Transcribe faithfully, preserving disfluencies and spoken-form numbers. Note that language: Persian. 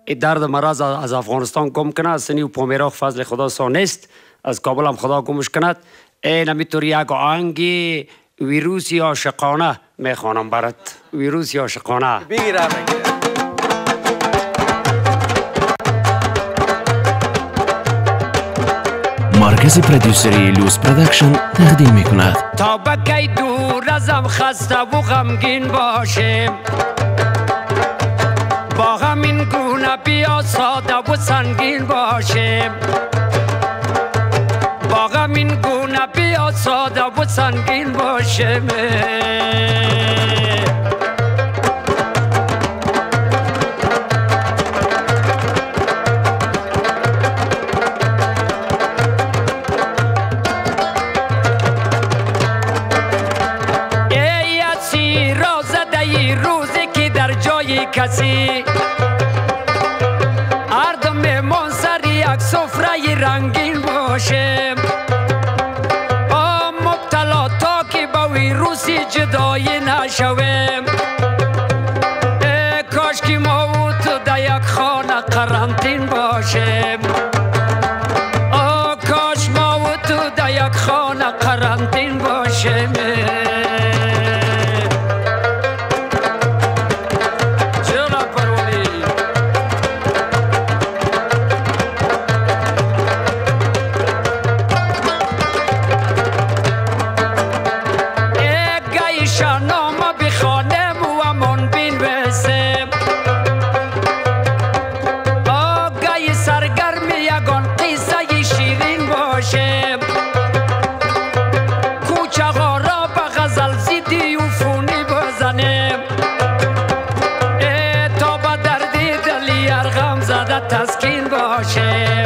درد مرض از افغانستان کم کنه. سنی و پامیراخ فضل خدا سا نیست، از کابل هم خدا کمش کند. این همیتور یک آهنگی ویروسی عاشقانه میخوانم برات. ویروسی عاشقانه بگیرم بگیرم. مرکز پرودیوسری لوس پرودکشن تقدیم میکند. تا بکی دور ازم خسته و غمگین باشیم، با همین گونه بیا ساده و سنگین باشیم، با همین گونه بیا ساده و سنگین باشیم. کسی هر مهمان سر یک سفره رنگین باشیم، مبتلا تا که با ویروسی جدایی نشویم. کاش که ما و تو در یک خانه قرنطین باشیم، کاش ما و تو در یک خانه قرنطین باشیم. تسکین باشه